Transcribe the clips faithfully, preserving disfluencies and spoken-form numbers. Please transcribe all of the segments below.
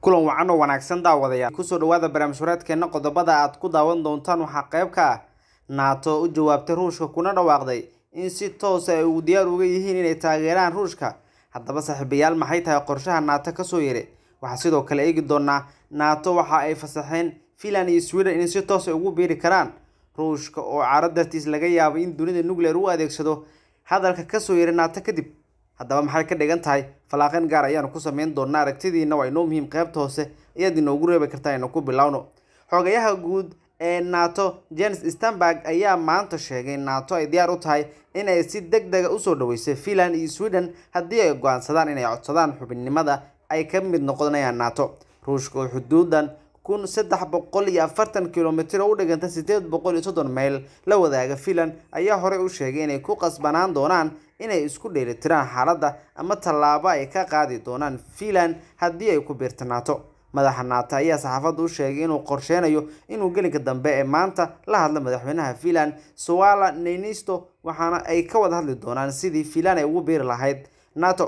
kulan wacan oo wanaagsan daawadayaal kusoo dhawaada barnaamijyadeena qodobada aad ku daawan doontaan waxa qayb ka ah NATO u jawaabtay Ruushka kuna dhawaaqday in si toos ah ay u diyaar uga yihiin inay taageeraan Ruushka. haddaba saaxiibayaal maxay tahay qorshaha NATO ka soo yeeray? waxa sidoo kale eegi doonaa NATO waxa ay fasaxeen Finland iyo Sweden in si toos ah ugu biiri karaan Ruushka oo caradartiis laga yaabo in dunida nuclear u adeegsado hadalka ka soo yeeray NATO kadib. haddaba maxay ka dhigan tahay falaaqan gaar ayaan ku sameyn doonaa aragtidiina waa inoo muhiim qaybta hoose iyadii noogu reebi kartaa inuu ku bilowno. xogayaha guud ee NATO Jens Stoltenberg ayaa maanta sheegay NATO ay diyaar u tahay in ay si degdeg ah u soo dhaweysay Finland iyo Sweden haddii ay go'aansadaan inay codsadaan xubinnimada ay ka mid noqonayaan NATO. Ruushka oo xuduudan kun saddex boqol iyo afartan kiiloomitir u dhiganta sideed boqol iyo soddon mayl la wadaaga Finland ayaa hore u sheegay inay ku qasbanaan doonaan inay isku dheelitiraan xaaladda ama tallaabo ay ka qaadi doonaan Finland haddii ay ku biirto NATO. madaxa NATO ayaa saxaafadda u sheegay inuu qorsheynayo inuu gelinka dambe ee maanta la hadlo madaxweynaha Finland Sauli Niinisto waxaana ay ka wada hadli doonaan sidii Finland ay ugu biiri lahayd NATO.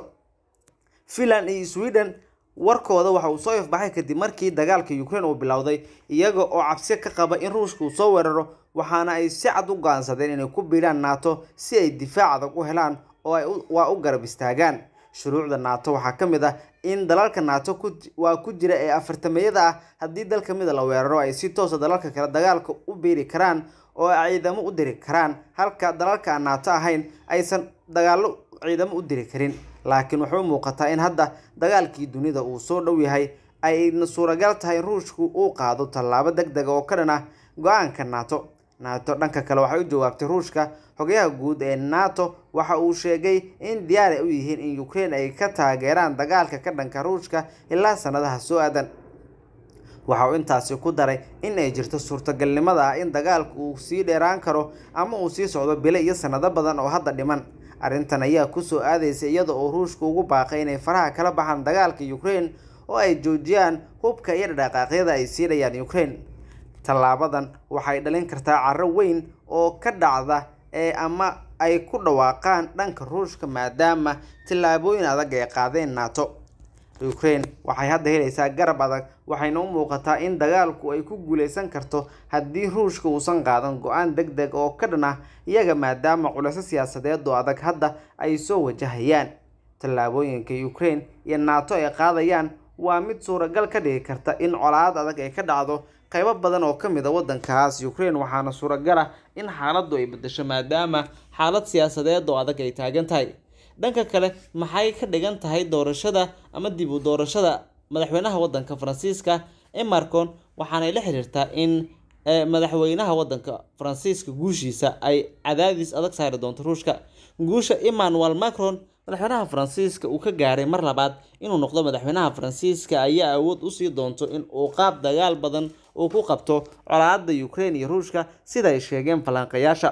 Finland iyo Sweden warkooda waxa uu soo ifbaxay kadib markii dagaalka Ukraine uu bilowday iyaga oo cabsi ka qaba in Ruushka uu soo weeraro waxaana ay si cad u go'aansadeen inay ku biiraan NATO si ay difaac adag u helaan oo ay waa u garab istaagaan. shuruucda NATO waxaa ka mid ah in dalalka NATO ku waa ku jira ee afartameeyada ah haddii dal ka mid ah la weeraro ay si toos ah dalalka kale dagaalka u biiri karaan oo ay ciidamo u diri karaan halka dalalka aan NATO ahayn aysan dagaalo ciidamo u diri karin. laakiin wuxuu muuqataa in hadda dagaalkii dunida uu soo dhow yahay ayna suuragal tahay in Ruushku uu qaado tallaabo degdeg ah oo ka dhan ah go'aanka NATO. NATO dhanka kale waxay u jawaabtay Ruushka. xogayaha guud ee NATO waxa uu sheegay in diyaar ay u yihiin in Ukraine ay ka taageeraan dagaalka ka dhanka Ruushka ilaa sanadaha soo aadan. waxa uu intaasi ku daray in ay jirto suurtagalnimada ah in dagaalku uu sii dheeraan karo ama uu sii socdo bilo iyo sanado badan oo hadda dhiman. arrintan ayaa ku soo aadaysa iyada oo Ruushka ugu baaqay inay faraha kala baxaan dagaalka Ukraine oo ay joojiyaan hubka iyo dhaqaaqyada ay siinayaan Ukraine. tallaabadan waxay dhalin kartaa carro weyn oo ka dhacda ee ama ay ku dhawaaqaan dhanka Ruushka maadaama tallaabooyin adag ay qaadeen NATO. Ukraine waxay hadda helaysaa garab adag waxayna u muuqataa in dagaalku ay ku guuleysan karto haddii Ruushka uusan qaadan go'aan degdeg oo ka dhan ah iyaga maadaama culays siyaasadeed oo adag hadda ay soo wajahayaan. tallaabooyinka Ukraine iyo NATO ay qaadayaan waa mid suuragal ka dhigi karta in colaad adag ay ka dhacdo qaybo badan oo ka mid ah wadankaas Ukraine waxaana suuragal ah in xaaladdu ay bedesho maadaama xaalad siyaasadeed oo adag ay taagan tahay. dhanka kale maxay ka dhigan tahay doorashada ama dib u doorashada madaxweynaha wadanka Faransiiska ee Macron waxaana la xiriirtaa in madaxweynaha wadanka Faransiiska guushiisa ay cadaadis adag saari doonto Ruushka. guusha Emmanuel Macron madaxweynaha Faransiiska uu ka gaaray mar labaad inuu noqdo madaxweynaha Faransiiska ayaa awood u sii doonto in uu qaab dagaal badan uu ku qabto colaadda Ukraine iyo Ruushka sida ay sheegeen falanqayaasha.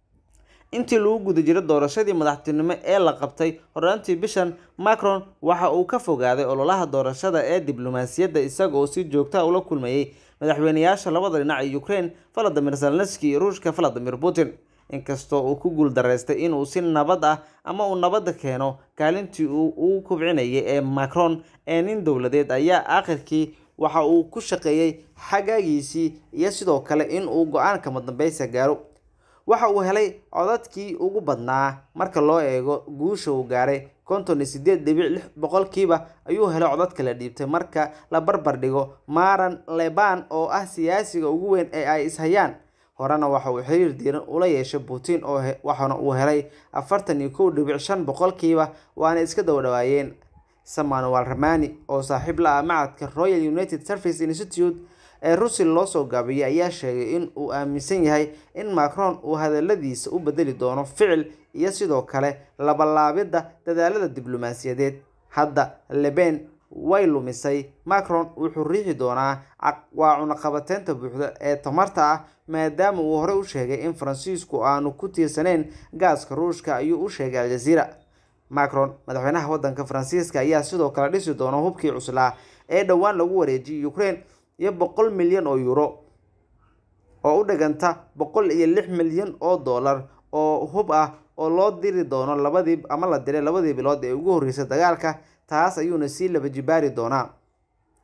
intii lagu guda jiray doorashadii madaxtinimo ee la qabtay horaantii bishan Macron waxa uu ka fogaaday ololaha doorashada ee diblomaasiyadda isaga oo si joogto ah ula kulmayay madaxweynayaasha labada dhinac ee Ukraine Volodymyr Zelensky iyo Ruushka Vladimir Putin. inkastoo uu ku guul dareystay in uu si nabad ah ama uu nabad keeno kaalintii uu u kubcinayay ee Macron ee nin dowladeed ayaa aakhirkii waxa uu ku shaqeeyay xagaagiisii iyo sidoo kale in uu go'aan kama dambaysa gaaro. waxa uu helay codadkii ugu badnaa marka loo eego guusha uu gaaray konton iyo sideed dhibic lix boqolkiiba ayuu helay codad kala dhiibtay marka la barbar dhigo Maran Le Pen oo ah siyaasiga ugu weyn ee ay ishayaan. horena waxa uu xiriir diiran ula yeeshay Putin oo waxaana uu helay afartan iyo kow dhibic shan boqolkiiba waana iska dawdhawaayeen. Emmanuel Ramani oo saaxiib la ah macadka Royal United Service Institute ee Ruushka loo soo gaabiyay ayaa sheegay in uu aaminsan yahay in Macron uu hadaladiisa u bedeli doono ficil iyo sidoo kale labalaabida dadaalada diblomaasiyadeed. hadda Le Pen way lumisay Macron wuxuu riixi doonaa waa cunaqabateynta buuxda ee tamarta ah maadaama uu hore u sheegay in Faransiisku aanu ku tiirsaneyn gaaska Ruushka ayuu u sheegay Al Jazeera. Macron madaxweynaha wadanka Faransiiska ayaa sidoo kale dhisi doona hubkii cuslaa ee dhawaan lagu wareejiyay Ukraine iyo boqol milyan oo euro oo u dhiganta boqol iyo lix milyan oo dollar oo hub ah oo loo diri doono labadii ama la diray labadii bilood ee ugu horeysay dagaalka taas ayuuna si laba jibaari doonaa.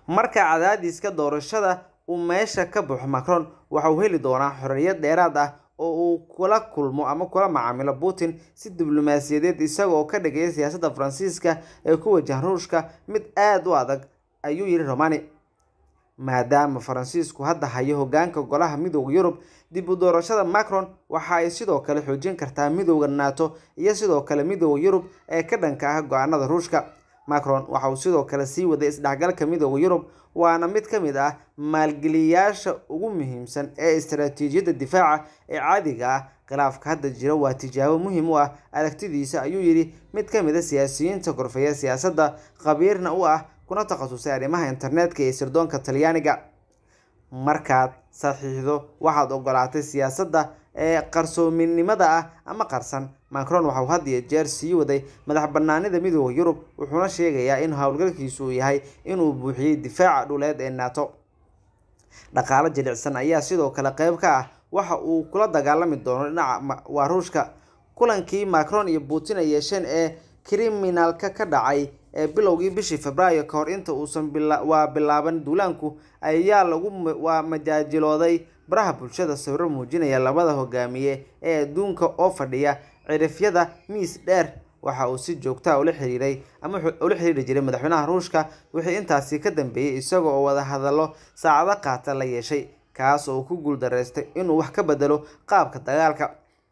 marka cadaadiska doorashada uu meesha ka baxo Macron waxa uu heli doonaa xorriyad dheeraad ah oo uu kula kulmo ama kula macaamilo Putin si diblomaasiyadeed isagoo ka dhigay siyaasadda Faransiiska ee ku wajahan Ruushka mid aad u adag ayuu yiri Romani maadaama Faransiisku hadda hayo hoggaanka golaha midowga Yurub dib u doorashada Macron waxa ay sidoo kale xoojin kartaa midowga NATO iyo sidoo kale midowga Yurub ee ka dhanka ah go'aanada Ruushka Macron waxa uu sidoo kale sii waday isdhexgalka midowga Yurub waana mid ka mid ah maalgeliyaasha ugu muhiimsan ee istaraatiijiyadda difaaca ee caadiga ah khilaafka hadda jira waa tijaabo muhiim u ah aragtidiisa ayuu yiri mid ka mid ah siyaasiyiinta korfeeya siyaasadda khabiirna u ah kuna takhasusay arrimaha internetka ee sirdoonka Talyaaniga markaad saxiixdo waxaad ogolaatay siyaasadda ee qarsoominimada ah ama qarsan Macron waxa uu had iyo jeer sii waday madax bannaanida midowga Yurub wuxuuna sheegayaa in hawlgalkiisu yahay inuu buuxiyay difaaca dhuleed ee NATO dhaqaale jilicsan ayaa sidoo kale qayb ka ah waxa uu kula dagaalami doono dhinaca waa Ruushka kulankii Macron iyo Putin ay yeesheen ee criminalka ka dhacay ee bilowgii bishii Febraayo ka hor inta uusan waa bilaaban duulaanku ayaa lagu waa majaajilooday baraha bulshada sawirro muujinaya labada hogaamiye ee adduunka oo fadhiya cirifyada miis dheer waxa uu si joogto ah ula xiriiray ama ula xiriiri jiray madaxweynaha Ruushka wixii intaasi ka dambeeyay isagoo oo wada hadallo saacado qaata la yeeshay kaas oo ku guuldareystay inuu wax ka bedelo qaabka dagaalka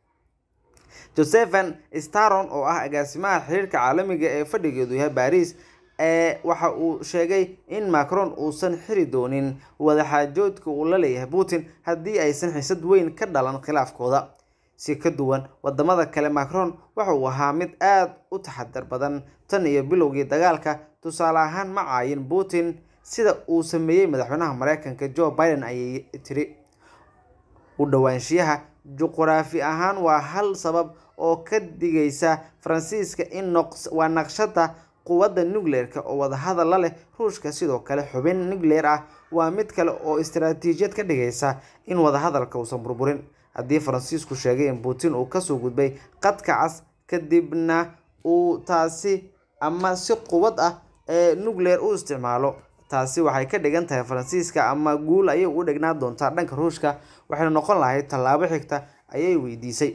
Josephen Staron oo ah agaasimaha xiriirka caalamiga ee fadhigeedu yahay Paris ee waxa uu sheegay in Macron uusan xiri doonin wada xaajoodka uu la leeyahay Putin haddii aysan xisad weyn ka dhalan khilaafkooda si ka duwan wadamada kale Macron waxa uu ahaa mid aad u taxadar badan tan iyo bilowgii dagaalka tusaale ahaan ma caayin Putin sida uu sameeyay madaxweynaha Mareykanka Joe Biden ayay tiri u dhawaanshiyaha juqraafi ahaan waa hal sabab oo ka dhigaysa Faransiiska in waa naqshada quwadda nuclearka oo wada hadal la leh Ruushka sidoo kale xubin nuclear ah waa mid kale oo istiraatiijiyad ka dhigaysa in wada hadalka uusan burburin haddii Faransiisku sheegay in Putin uu ka soo gudbay qadka cas kadibna uu taasi ama si quwad ah ee nuclear u isticmaalo taasi waxay ka dhigan tahay Faransiiska ama guul ayay u dhignaa doontaa dhanka Ruushka waxay noqon lahayd tallaabo xigta ayay weydiisay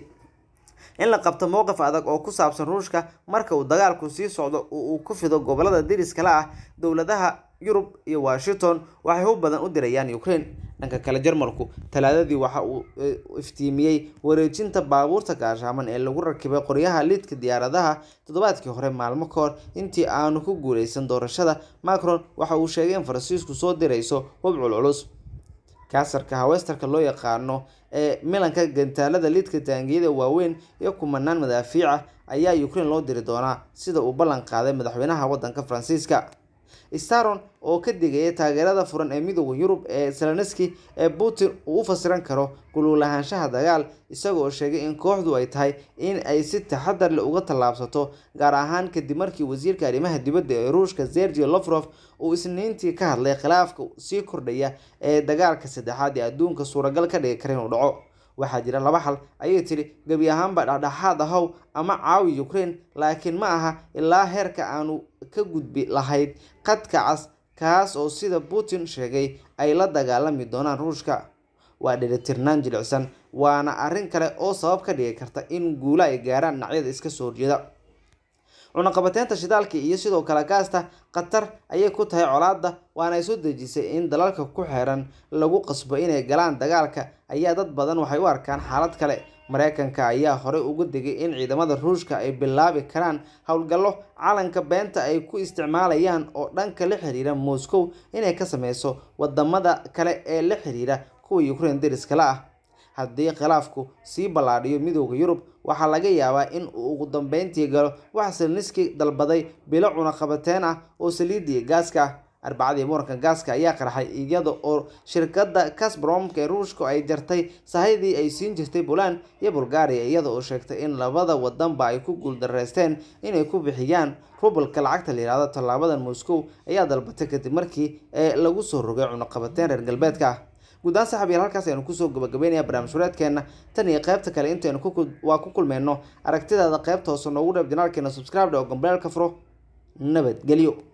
in la qabto mowqif adag oo ku saabsan Ruushka marka uu dagaalku sii socdo oo uu ku fido gobolada deriska la ah dawladaha Yurub iyo Washington waxay u badan u dirayaan Ukraine dhanka kale Jarmalku talaadadii waxa uu iftiimiyay wareejinta baabuurta gaashaaman ee lagu rakibay qoryaha lidka diyaaradaha toddobaadkii hore maalmo ka hor intii aanu ku guuleysan doorashada Macron waxa uu sheegay in Faransiisku soo dirayso hub culculus kaasarka hawestarka loo yaqaano ee milanka gantaalada lidka taangiyada waaweyn iyo kumanaan madaafiic ayaa Ukraine loo diri doonaa sida uu ballan qaaday madaxweynaha waddanka Faransiiska Staron oo ka digay taageerada furan ee midowga Yurub ee Zelensky ee Putin uu u fasiran karo kululahaanshaha dagaal isagoo sheegay in kooxdu ay tahay in ay si taxadar leh uga tallaabsato gaar ahaan kadib markii wasiirka arrimaha dibadda ee Ruushka Sergey Lavrov uu isniintii ka hadlay khilaafka sii kordhaya ee dagaalka saddexaad ee adduunka suuragal ka dhigi kara inuu dhaco waxaa jira laba xal ayay tiri gabi ahaanba dhexdhexaad ahow ama caawi Ukraine laakiin ma aha ilaa heerka aanu ka gudbi lahayd qadka cas kaas oo sida Putin sheegay ay la dagaalami doonaan Ruushka waa dheelitirnaan jilicsan waana arrin kale oo sabab ka dhigi karta in guulo ay gaaraan dhinacyada iska soo horjeeda cunaqabateynta shidaalka iyo sidoo kale gaasta Qatar ayay ku tahay colaadda waana ay soo dejisay in dalalka ku xeeran lagu qasbo inay galaan dagaalka ayaa dad badan waxay u arkaan xaalad kale Mareykanka ayaa hore ugu digay in ciidamada Ruushka ay bilaabi karaan hawlgallo calanka beenta ay ku isticmaalayaan oo dhanka la xiriira Moscow inay ka sameyso wadamada kale ee la xiriira kuwa Ukraine deriska la ah haddii khilaafku sii balaadhiyo midowga Yurub waxaa laga yaabaa in uu ugu dambeyntii galo wax Zelensky dalbaday bilo cunaqabateyn ah oo saliidda gaaska ah arbacadii muranka gaaska ayaa qarxay iyada oo shirkadda Gazprom ee Ruushka ay jartay sahayadii ay siin jirtay Poland iyo Bulgaria iyada oo sheegtay in labada wadanba ay ku guuldareysteen inay ku bixiyaan rubalka lacagta la yiraahdo tallaabadan Moscow ayaa dalbatay kadib markii ee lagu soo rogay cunaqabateyn reer galbeedka guudaan saxabiyaal halkaas aynu kusoo gabagabeynaya barnaamijyadeena tan iyo qaybta kale intaynu ku waa ku kulmeyno aragtidaada qaybta hoose noogu dheeb janaalkeena subscribe oo gambeelka furo nabadgelyo.